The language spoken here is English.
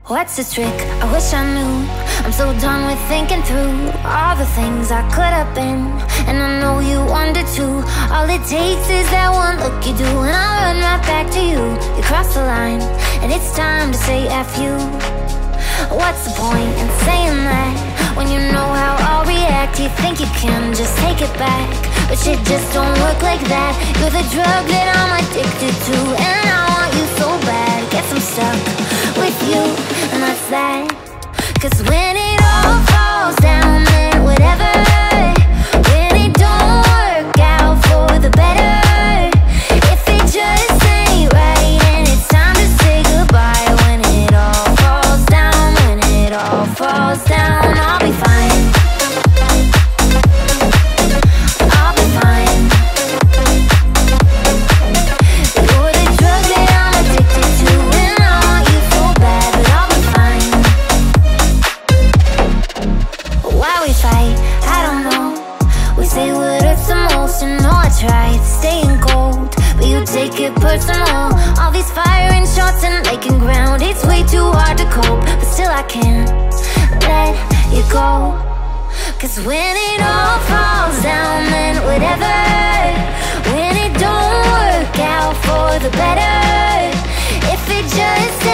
What's the trick? I wish I knew. I'm so done with thinking through all the things I could have been, and I know you wonder too. All it takes is that one look you do, and I'll run right back to you. You cross the line, and it's time to say F you. What's the point in saying that when you know how I'll react? You think you can just take it back, but shit just don't work like that. You're the drug that I'm addicted to, and I want you so bad. Guess I'm stuck with you, and that's that. Cause when it all falls down, then whatever. When it don't work out for the better, if it just ain't right, and it's time to say goodbye. When it all falls down, when it all falls down, I'll be fine. I'll be fine. You're the drug that I'm addicted to, and I want you so bad, but I'll be fine. Why we fight, I don't know. We say what hurts the most, and no, I tried staying cold, but you take it personal. All these firing shots and making ground, it's way too hard to cope, but still I can't let you go. Cause when it all falls down, then whatever. When it don't work out for the better, if it just